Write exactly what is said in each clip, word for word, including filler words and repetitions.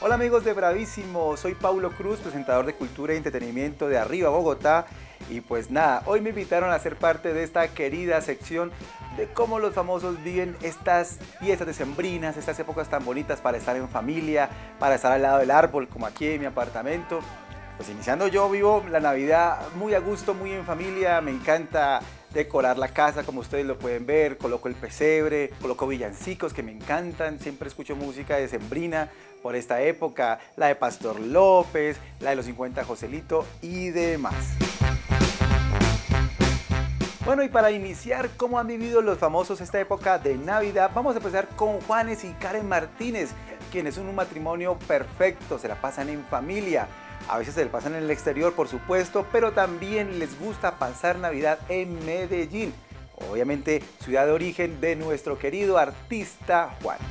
Hola amigos de Bravísimo, soy Paulo Cruz, presentador de Cultura y Entretenimiento de Arriba Bogotá. Y pues nada, hoy me invitaron a ser parte de esta querida sección de cómo los famosos viven estas fiestas decembrinas, estas épocas tan bonitas para estar en familia, para estar al lado del árbol, como aquí en mi apartamento. Pues iniciando, yo vivo la Navidad muy a gusto, muy en familia, me encanta decorar la casa como ustedes lo pueden ver, coloco el pesebre, coloco villancicos que me encantan, siempre escucho música decembrina por esta época, la de Pastor López, la de los cincuenta Joselito y demás. Bueno, y para iniciar cómo han vivido los famosos esta época de Navidad, vamos a empezar con Juanes y Karen Martínez, quienes son un matrimonio perfecto, se la pasan en familia. A veces se la pasan en el exterior, por supuesto, pero también les gusta pasar Navidad en Medellín, obviamente ciudad de origen de nuestro querido artista Juanes.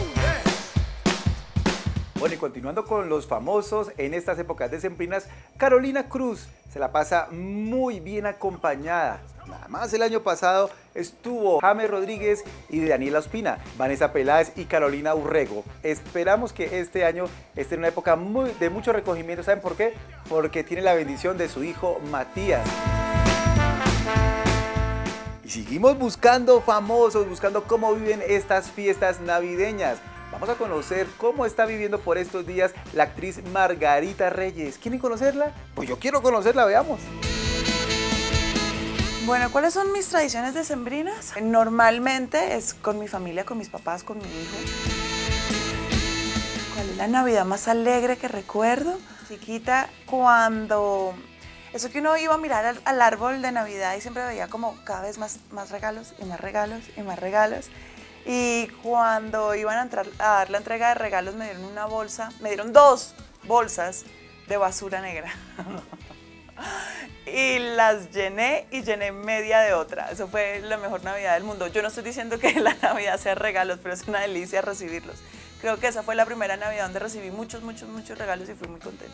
Bueno, y continuando con los famosos en estas épocas decembrinas, Carolina Cruz se la pasa muy bien acompañada. Nada más el año pasado estuvo James Rodríguez y Daniela Ospina, Vanessa Peláez y Carolina Urrego. Esperamos que este año esté en una época muy, de mucho recogimiento. ¿Saben por qué? Porque tiene la bendición de su hijo Matías. Y seguimos buscando famosos, buscando cómo viven estas fiestas navideñas. Vamos a conocer cómo está viviendo por estos días la actriz Margarita Reyes. ¿Quieren conocerla? Pues yo quiero conocerla, veamos. Bueno, ¿cuáles son mis tradiciones decembrinas? Normalmente es con mi familia, con mis papás, con mi hijo. ¿Cuál es la Navidad más alegre que recuerdo? Chiquita, cuando... Eso que uno iba a mirar al, al árbol de Navidad y siempre veía como cada vez más, más regalos y más regalos y más regalos. Y cuando iban a entrar a dar la entrega de regalos me dieron una bolsa, me dieron dos bolsas de basura negra. Y las llené y llené media de otra. Eso fue la mejor Navidad del mundo. Yo no estoy diciendo que la Navidad sea regalos, pero es una delicia recibirlos. Creo que esa fue la primera Navidad donde recibí muchos, muchos, muchos regalos y fui muy contenta.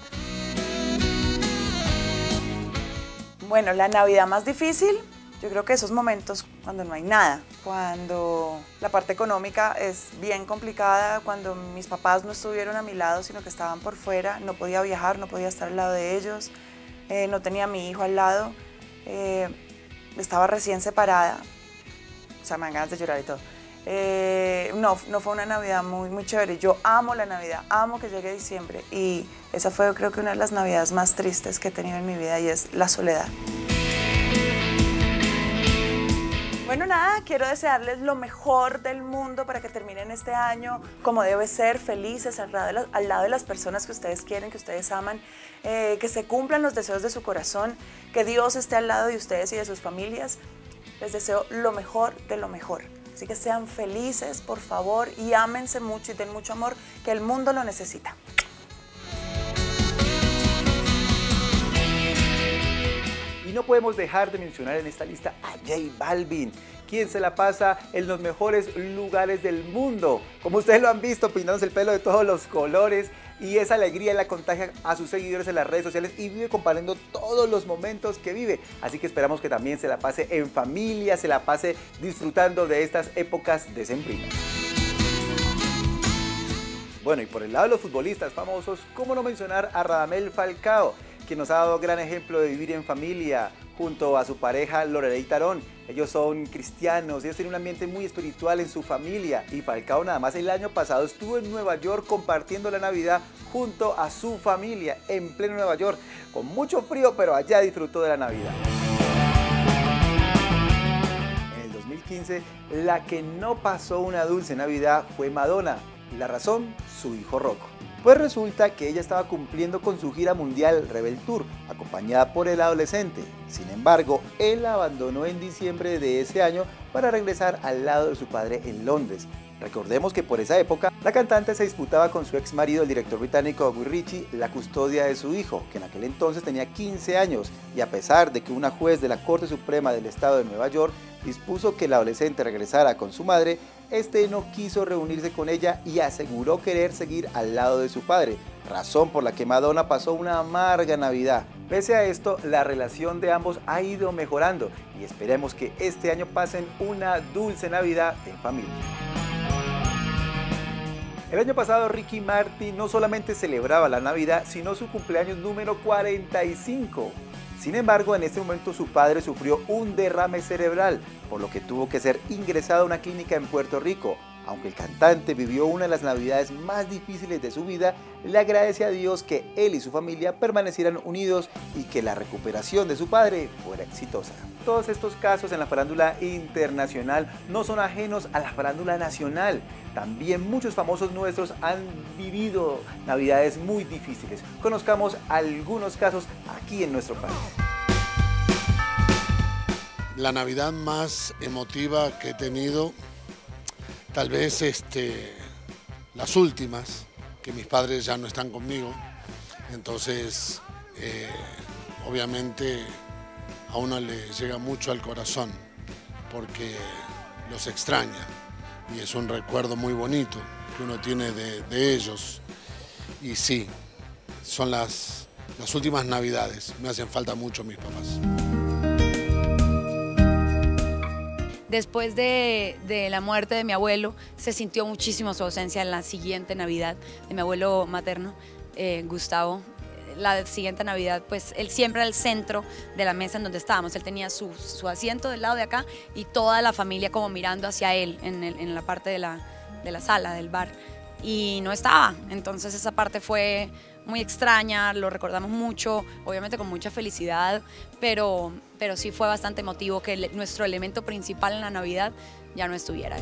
Bueno, la Navidad más difícil, yo creo que esos momentos cuando no hay nada, cuando la parte económica es bien complicada, cuando mis papás no estuvieron a mi lado, sino que estaban por fuera, no podía viajar, no podía estar al lado de ellos. Eh, no tenía a mi hijo al lado, eh, estaba recién separada, o sea, me dan ganas de llorar y todo. Eh, no, no fue una Navidad muy, muy chévere. Yo amo la Navidad, amo que llegue diciembre y esa fue creo que una de las Navidades más tristes que he tenido en mi vida y es la soledad. Bueno, nada, quiero desearles lo mejor del mundo para que terminen este año como debe ser, felices, al lado de, la, al lado de las personas que ustedes quieren, que ustedes aman, eh, que se cumplan los deseos de su corazón, que Dios esté al lado de ustedes y de sus familias. Les deseo lo mejor de lo mejor. Así que sean felices, por favor, y ámense mucho y den mucho amor, que el mundo lo necesita. Y no podemos dejar de mencionar en esta lista a J Balvin, quien se la pasa en los mejores lugares del mundo. Como ustedes lo han visto, pintándose el pelo de todos los colores, y esa alegría la contagia a sus seguidores en las redes sociales y vive comparando todos los momentos que vive. Así que esperamos que también se la pase en familia, se la pase disfrutando de estas épocas decembrinas. Bueno, y por el lado de los futbolistas famosos, ¿cómo no mencionar a Radamel Falcao, quien nos ha dado gran ejemplo de vivir en familia junto a su pareja Lorelei Tarón? Ellos son cristianos, ellos tienen un ambiente muy espiritual en su familia y Falcao nada más el año pasado estuvo en Nueva York compartiendo la Navidad junto a su familia en pleno Nueva York, con mucho frío, pero allá disfrutó de la Navidad. En el dos mil quince, la que no pasó una dulce Navidad fue Madonna. La razón, su hijo Rocco. Pues resulta que ella estaba cumpliendo con su gira mundial Rebel Tour, acompañada por el adolescente. Sin embargo, él la abandonó en diciembre de ese año para regresar al lado de su padre en Londres. Recordemos que por esa época, la cantante se disputaba con su ex marido, el director británico Guy Ritchie, la custodia de su hijo, que en aquel entonces tenía quince años, y a pesar de que una juez de la Corte Suprema del Estado de Nueva York dispuso que el adolescente regresara con su madre, este no quiso reunirse con ella y aseguró querer seguir al lado de su padre, razón por la que Madonna pasó una amarga Navidad. Pese a esto, la relación de ambos ha ido mejorando y esperemos que este año pasen una dulce Navidad en familia. El año pasado Ricky Martin no solamente celebraba la Navidad, sino su cumpleaños número cuarenta y cinco. Sin embargo, en este momento su padre sufrió un derrame cerebral, por lo que tuvo que ser ingresado a una clínica en Puerto Rico. Aunque el cantante vivió una de las navidades más difíciles de su vida, le agradece a Dios que él y su familia permanecieran unidos y que la recuperación de su padre fuera exitosa. Todos estos casos en la farándula internacional no son ajenos a la farándula nacional. También muchos famosos nuestros han vivido navidades muy difíciles. Conozcamos algunos casos aquí en nuestro país. La Navidad más emotiva que he tenido, tal vez este, las últimas, que mis padres ya no están conmigo, entonces eh, obviamente a uno le llega mucho al corazón porque los extraña y es un recuerdo muy bonito que uno tiene de, de ellos. Y sí, son las, las últimas Navidades, me hacen falta mucho mis papás. Después de, de la muerte de mi abuelo, se sintió muchísimo su ausencia en la siguiente Navidad, de mi abuelo materno, eh, Gustavo. La siguiente Navidad, pues él siempre era el centro de la mesa en donde estábamos. Él tenía su, su asiento del lado de acá y toda la familia como mirando hacia él en, el, en la parte de la, de la sala, del bar. Y no estaba, entonces esa parte fue muy extraña, lo recordamos mucho, obviamente con mucha felicidad, pero, pero sí fue bastante emotivo que el, nuestro elemento principal en la Navidad ya no estuviera.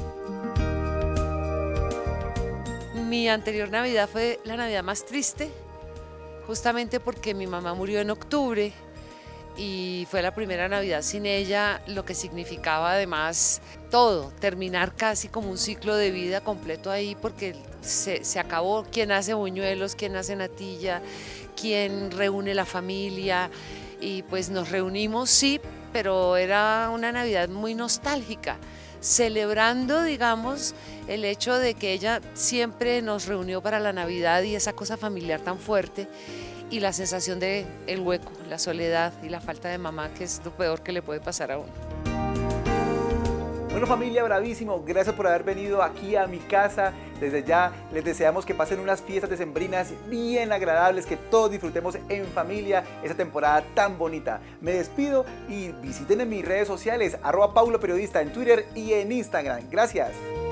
Mi anterior Navidad fue la Navidad más triste, justamente porque mi mamá murió en octubre y fue la primera Navidad sin ella, lo que significaba además todo, terminar casi como un ciclo de vida completo ahí, porque se, se acabó quién hace buñuelos, quién hace natilla, quién reúne la familia, y pues nos reunimos, sí, pero era una Navidad muy nostálgica, celebrando, digamos, el hecho de que ella siempre nos reunió para la Navidad y esa cosa familiar tan fuerte, y la sensación de el hueco, la soledad y la falta de mamá, que es lo peor que le puede pasar a uno. Bueno, familia, bravísimo, gracias por haber venido aquí a mi casa. Desde ya les deseamos que pasen unas fiestas decembrinas bien agradables, que todos disfrutemos en familia esta temporada tan bonita. Me despido y visiten en mis redes sociales, arroba Paulo Periodista en Twitter y en Instagram. Gracias.